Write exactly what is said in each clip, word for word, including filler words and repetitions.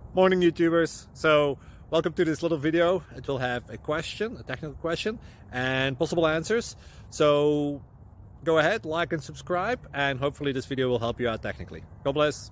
Morning YouTubers. So welcome to this little video. It will have a question, a technical question, and possible answers. So go ahead, like and subscribe, and hopefully this video will help you out technically. God bless.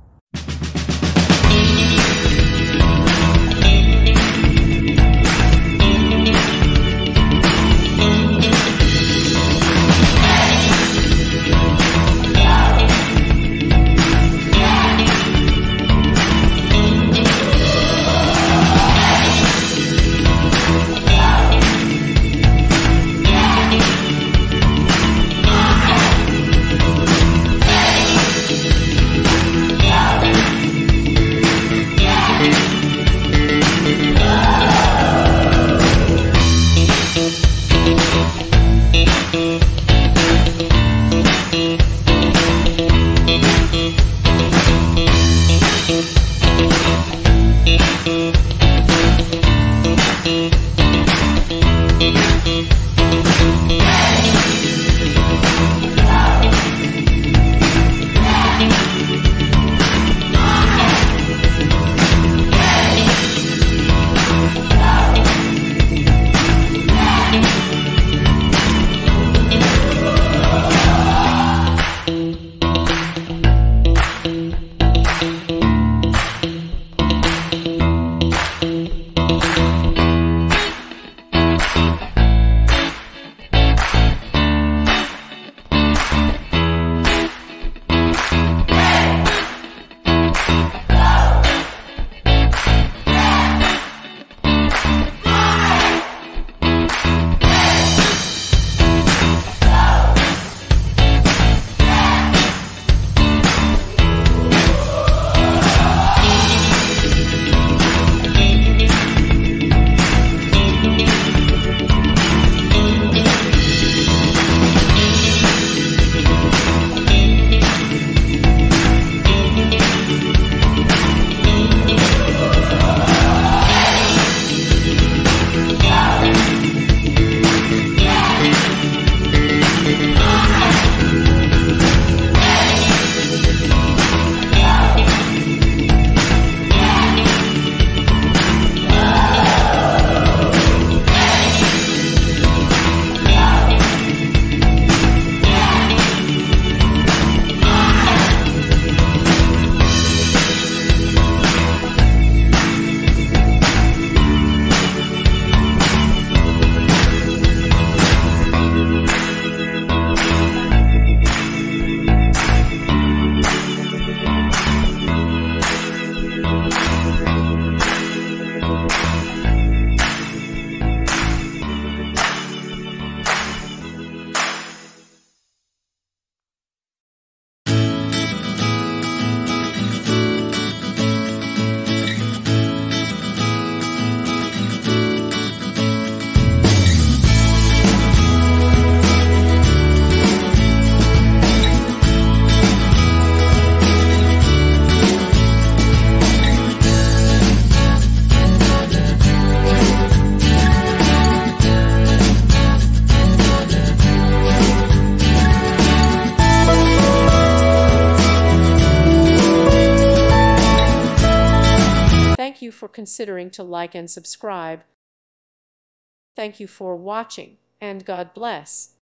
Thank you for considering to like and subscribe. Thank you for watching, and God bless.